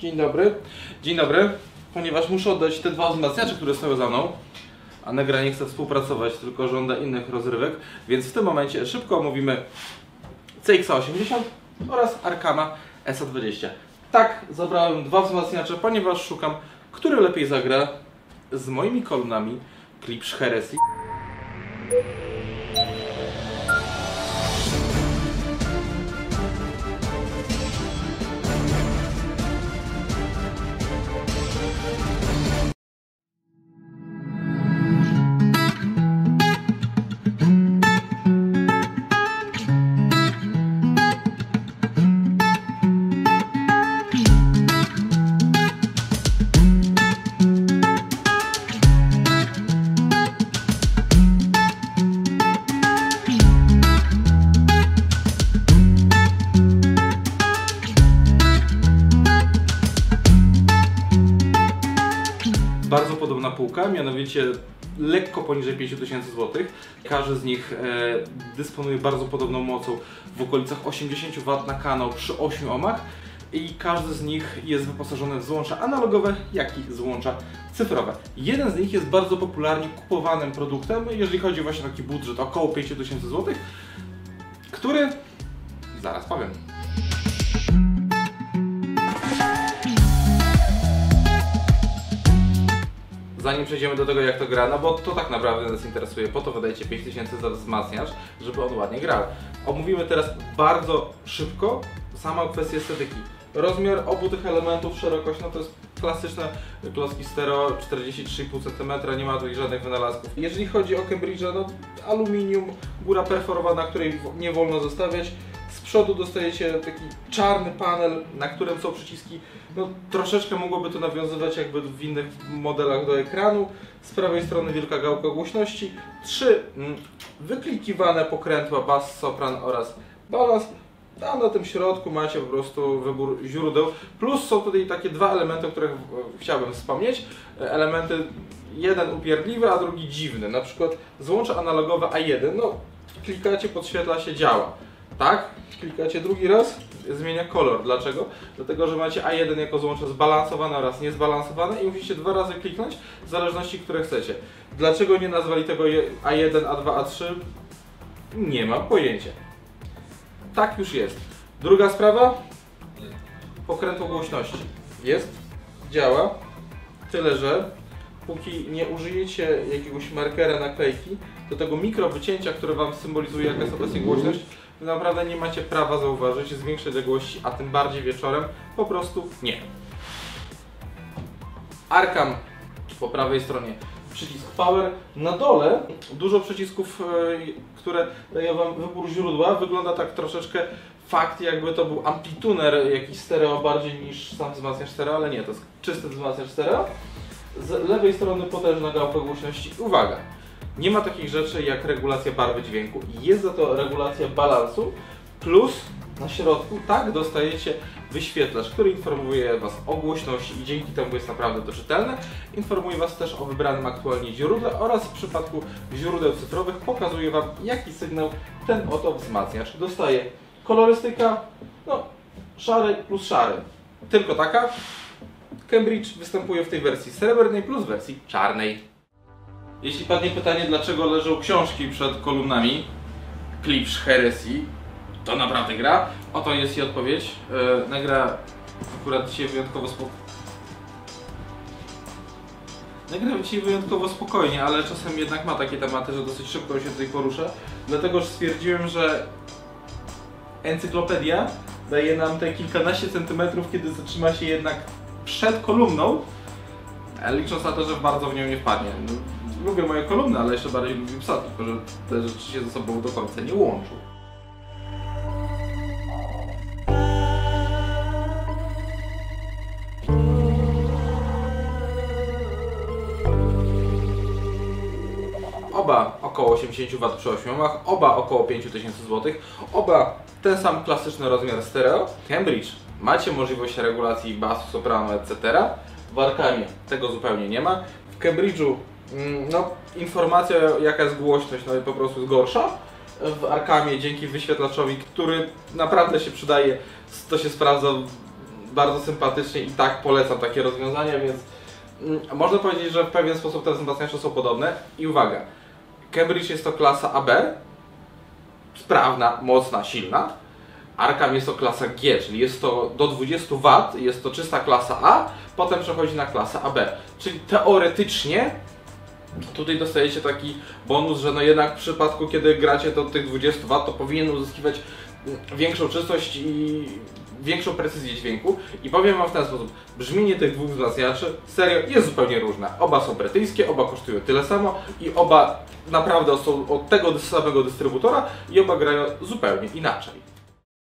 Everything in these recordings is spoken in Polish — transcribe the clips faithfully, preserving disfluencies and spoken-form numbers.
Dzień dobry. Dzień dobry. Ponieważ muszę oddać te dwa wzmacniacze, które stoją za mną, a Negra nie chce współpracować, tylko żąda innych rozrywek, więc w tym momencie szybko omówimy C X osiemdziesiąt oraz Arkama S A dwadzieścia. Tak, zabrałem dwa wzmacniacze, ponieważ szukam, który lepiej zagra z moimi kolumnami Klipsch Heresy. Bardzo podobna półka, mianowicie lekko poniżej pięć tysięcy złotych. Każdy z nich e, dysponuje bardzo podobną mocą w okolicach osiemdziesiąt watów na kanał przy ośmiu ohmach i każdy z nich jest wyposażony w złącza analogowe, jak i złącza cyfrowe. Jeden z nich jest bardzo popularnie kupowanym produktem, jeżeli chodzi właśnie o taki budżet około pięć tysięcy złotych, który zaraz powiem. Zanim przejdziemy do tego, jak to gra, no bo to tak naprawdę nas interesuje, po to wydajecie pięć tysięcy za wzmacniacz, żeby on ładnie grał. Omówimy teraz bardzo szybko samą kwestię estetyki. Rozmiar obu tych elementów, szerokość, no to jest klasyczne klocki stereo, czterdzieści trzy i pół centymetra, nie ma tutaj żadnych wynalazków. Jeżeli chodzi o Cambridge'a, no aluminium, góra perforowana, której nie wolno zostawiać. Z przodu dostajecie taki czarny panel, na którym są przyciski. No, troszeczkę mogłoby to nawiązywać jakby w innych modelach do ekranu. Z prawej strony wielka gałka głośności. Trzy mm, wyklikiwane pokrętła bass, sopran oraz balans. A na tym środku macie po prostu wybór źródeł. Plus są tutaj takie dwa elementy, o których chciałbym wspomnieć. Elementy jeden upierdliwy, a drugi dziwny. Na przykład złącze analogowe A jeden. No, klikacie, podświetla się, działa. Tak? Klikacie drugi raz, zmienia kolor. Dlaczego? Dlatego, że macie A jeden jako złącze zbalansowane oraz niezbalansowane i musicie dwa razy kliknąć, w zależności, które chcecie. Dlaczego nie nazwali tego A jeden, A dwa, A trzy? Nie mam pojęcia. Tak już jest. Druga sprawa. Pokrętło głośności. Jest, działa, tyle że póki nie użyjecie jakiegoś markera, naklejki, do tego mikro wycięcia, które Wam symbolizuje, jaka jest obecnie głośność, naprawdę nie macie prawa zauważyć z większej odległości, a tym bardziej wieczorem, po prostu nie. Arkam po prawej stronie przycisk Power, na dole dużo przycisków, które dają Wam wybór źródła. Wygląda tak troszeczkę fakt, jakby to był amplituner jakiś stereo bardziej niż sam wzmacniacz stereo, ale nie, to jest czysty wzmacniacz stereo. Z lewej strony potężna gałka głośności. Uwaga! Nie ma takich rzeczy jak regulacja barwy dźwięku. Jest za to regulacja balansu, plus na środku tak dostajecie wyświetlacz, który informuje Was o głośności i dzięki temu jest naprawdę to czytelne. Informuje Was też o wybranym aktualnie źródle oraz w przypadku źródeł cyfrowych pokazuje Wam, jaki sygnał ten oto wzmacniacz dostaje. Kolorystyka, no szary plus szary. Tylko taka. Cambridge występuje w tej wersji srebrnej plus wersji czarnej. Jeśli padnie pytanie, dlaczego leżą książki przed kolumnami Klipsch Heresy, to naprawdę gra. Oto jest jej odpowiedź. Yy, Negra akurat dzisiaj wyjątkowo spokojnie. Negra dzisiaj wyjątkowo spokojnie, ale czasem jednak ma takie tematy, że dosyć szybko się tutaj porusza. Dlatego że stwierdziłem, że encyklopedia daje nam te kilkanaście centymetrów, kiedy zatrzyma się jednak przed kolumną, licząc na to, że bardzo w nią nie wpadnie. Lubię moje kolumny, ale jeszcze bardziej lubię psa, tylko że te rzeczy się ze sobą do końca nie łączą. Oba około osiemdziesiąt watów przy ośmiu ohmach, oba około pięć tysięcy złotych, oba ten sam klasyczny rozmiar stereo. Cambridge macie możliwość regulacji basu, soprano, et cetera. W Arkamie tego zupełnie nie ma. W Cambridge'u no, informacja jaka jest głośność, no po prostu jest gorsza. W Arkamie dzięki wyświetlaczowi, który naprawdę się przydaje, to się sprawdza bardzo sympatycznie i tak polecam takie rozwiązania, więc mm, można powiedzieć, że w pewien sposób te wzmacniacze są podobne. I uwaga, Cambridge jest to klasa A B, sprawna, mocna, silna. Arkham jest to klasa G, czyli jest to do dwudziestu watów, jest to czysta klasa A, potem przechodzi na klasę A B. Czyli teoretycznie tutaj dostajecie taki bonus, że no jednak w przypadku, kiedy gracie do tych dwudziestu watów, to powinien uzyskiwać większą czystość i większą precyzję dźwięku. I powiem wam w ten sposób, brzmienie tych dwóch wzmacniaczy serio jest zupełnie różne. Oba są brytyjskie, oba kosztują tyle samo i oba naprawdę są od tego samego dystrybutora i oba grają zupełnie inaczej.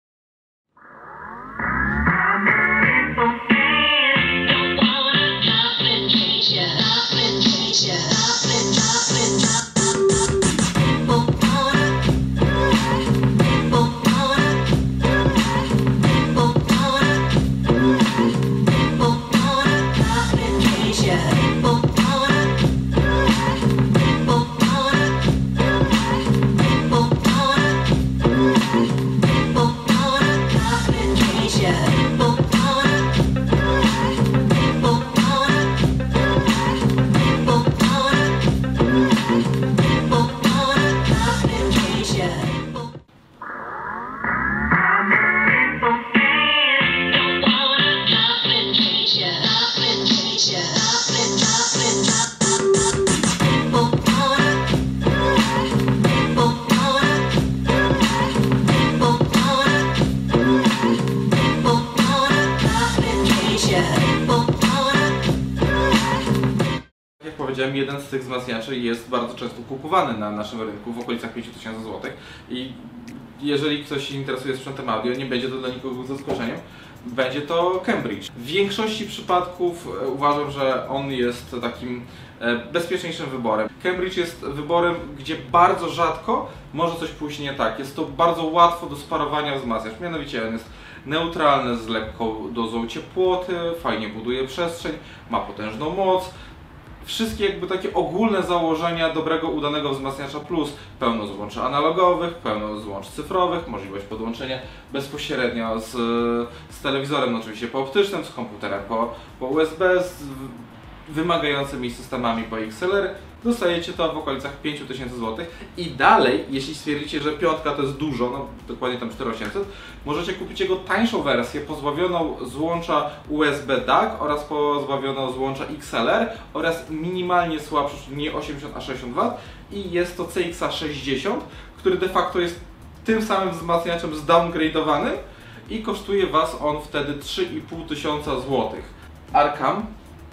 Jeden z tych wzmacniaczy jest bardzo często kupowany na naszym rynku w okolicach pięciu tysięcy złotych i jeżeli ktoś się interesuje sprzętem audio, nie będzie to dla nikogo zaskoczeniem, będzie to Cambridge. W większości przypadków uważam, że on jest takim bezpieczniejszym wyborem. Cambridge jest wyborem, gdzie bardzo rzadko może coś pójść nie tak. Jest to bardzo łatwo do sparowania wzmacniacz, mianowicie on jest neutralny z lekką dozą ciepłoty, fajnie buduje przestrzeń, ma potężną moc. Wszystkie jakby takie ogólne założenia dobrego, udanego wzmacniacza plus pełno złączy analogowych, pełno złącz cyfrowych, możliwość podłączenia bezpośrednio z, z telewizorem, no oczywiście po optycznym, z komputerem po, po U S B, z wymagającymi systemami po X L R. Dostajecie to w okolicach pięciu tysięcy złotych i dalej, jeśli stwierdzicie, że piątka to jest dużo, no dokładnie tam cztery tysiące osiemset, możecie kupić jego tańszą wersję pozbawioną złącza U S B D A C oraz pozbawioną złącza X L R oraz minimalnie słabszy, nie osiemdziesiąt a sześćdziesiąt watów i jest to C X A sześćdziesiąt, który de facto jest tym samym wzmacniaczem zdowngrade'owanym i kosztuje Was on wtedy trzy i pół tysiąca złotych. Arkham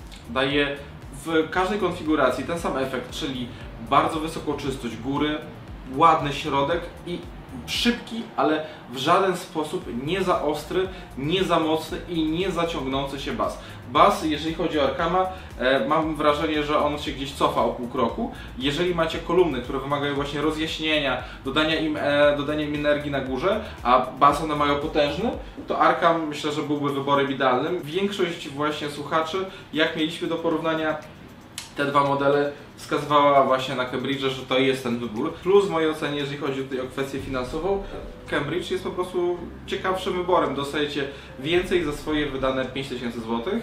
daje w każdej konfiguracji ten sam efekt, czyli bardzo wysoką czystość góry, ładny środek i szybki, ale w żaden sposób nie za ostry, nie za mocny i nie zaciągnący się bas. Bas, jeżeli chodzi o Arkhama, e, mam wrażenie, że on się gdzieś cofa o pół kroku. Jeżeli macie kolumny, które wymagają właśnie rozjaśnienia, dodania im, e, dodania im energii na górze, a bas one mają potężny, to Arkham myślę, że byłby wyborem idealnym. Większość właśnie słuchaczy, jak mieliśmy do porównania te dwa modele, wskazywała właśnie na Cambridge, że to jest ten wybór. Plus w mojej ocenie, jeżeli chodzi tutaj o kwestię finansową, Cambridge jest po prostu ciekawszym wyborem. Dostajecie więcej za swoje wydane pięć tysięcy złotych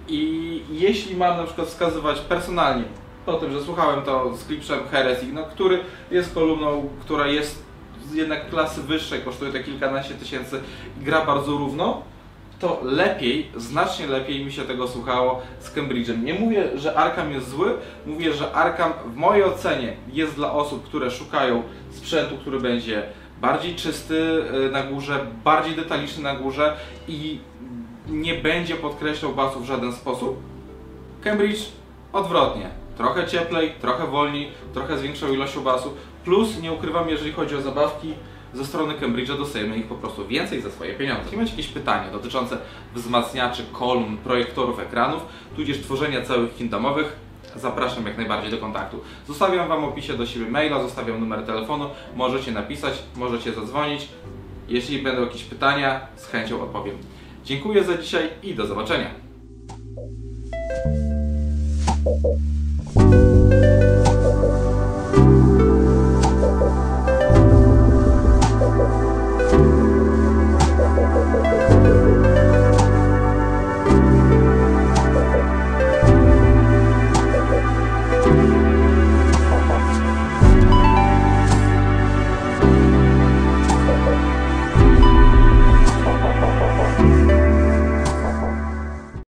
i jeśli mam na przykład wskazywać personalnie po tym, że słuchałem to z Clipsem Heresy, no, który jest kolumną, która jest jednak klasy wyższej, kosztuje to kilkanaście tysięcy i gra bardzo równo, to lepiej, znacznie lepiej mi się tego słuchało z Cambridge'em. Nie mówię, że Arkham jest zły, mówię, że Arkham w mojej ocenie jest dla osób, które szukają sprzętu, który będzie bardziej czysty na górze, bardziej detaliczny na górze i nie będzie podkreślał basu w żaden sposób. Cambridge odwrotnie. Trochę cieplej, trochę wolniej, trochę z większą ilością basu. Plus, nie ukrywam, jeżeli chodzi o zabawki, ze strony Cambridge'a dostajemy ich po prostu więcej za swoje pieniądze. Jeśli macie jakieś pytania dotyczące wzmacniaczy, kolumn, projektorów, ekranów, tudzież tworzenia całych kin domowych, zapraszam jak najbardziej do kontaktu. Zostawiam Wam w opisie do siebie maila, zostawiam numer telefonu, możecie napisać, możecie zadzwonić. Jeśli będą jakieś pytania, z chęcią odpowiem. Dziękuję za dzisiaj i do zobaczenia.